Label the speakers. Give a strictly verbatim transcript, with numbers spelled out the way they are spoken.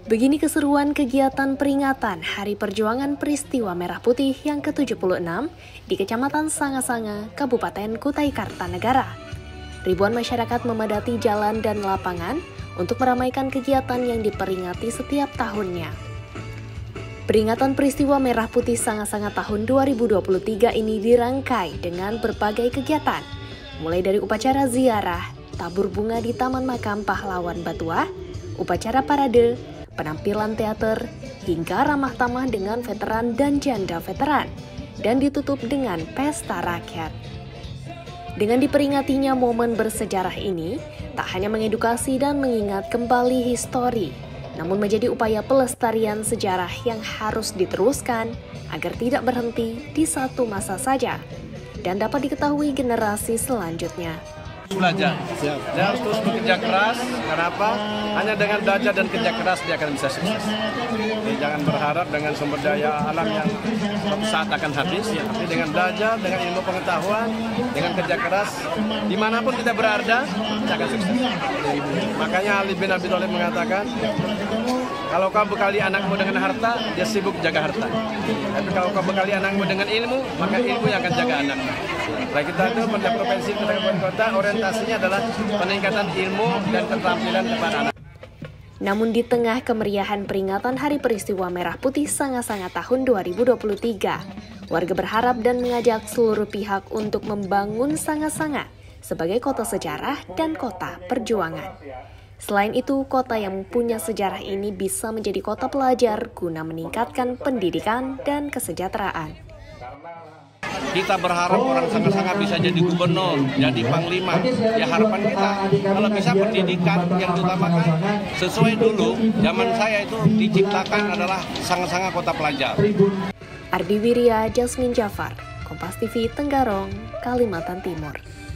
Speaker 1: Begini keseruan kegiatan peringatan Hari Perjuangan Peristiwa Merah Putih yang ke tujuh puluh enam di Kecamatan Sanga-Sanga, Kabupaten Kutai Kartanegara. Ribuan masyarakat memadati jalan dan lapangan untuk meramaikan kegiatan yang diperingati setiap tahunnya. Peringatan Peristiwa Merah Putih Sanga-Sanga tahun dua ribu dua puluh tiga ini dirangkai dengan berbagai kegiatan, mulai dari upacara ziarah, tabur bunga di Taman Makam Pahlawan Batuah, upacara parade, penampilan teater, hingga ramah tamah dengan veteran dan janda veteran, dan ditutup dengan pesta rakyat. Dengan diperingatinya momen bersejarah ini, tak hanya mengedukasi dan mengingat kembali histori, namun menjadi upaya pelestarian sejarah yang harus diteruskan agar tidak berhenti di satu masa saja dan dapat diketahui generasi selanjutnya.
Speaker 2: Belajar, dia harus terus bekerja keras. Kenapa? Hanya dengan belajar dan kerja keras dia akan bisa sukses. Jadi jangan berharap dengan sumber daya alam yang suatu saat akan habis, ya. Tapi dengan belajar, dengan ilmu pengetahuan, dengan kerja keras, dimanapun kita berada, kita akan sukses. Makanya Ali bin Abi Thalib mengatakan, kalau kau bekali anakmu dengan harta, dia sibuk jaga harta. Tapi kalau kau bekali anakmu dengan ilmu, maka ilmu yang akan jaga anak. Nah, kita itu pada provinsi Kabupaten Kota orientasinya adalah peningkatan ilmu dan keterampilan kepada anak.
Speaker 1: Namun di tengah kemeriahan peringatan Hari Peristiwa Merah Putih Sanga-Sanga tahun dua ribu dua puluh tiga, warga berharap dan mengajak seluruh pihak untuk membangun Sanga-Sanga sebagai kota sejarah dan kota perjuangan. Selain itu, kota yang punya sejarah ini bisa menjadi kota pelajar guna meningkatkan pendidikan dan kesejahteraan.
Speaker 2: Kita berharap orang Sanga-Sanga bisa jadi gubernur, jadi panglima. Ya harapan kita, kalau bisa pendidikan yang diutamakan sesuai dulu. Zaman saya itu diciptakan adalah Sanga-Sanga kota pelajar.
Speaker 1: Ardi Wirya, Jasmine Jafar, Kompas T V Tenggarong, Kalimantan Timur.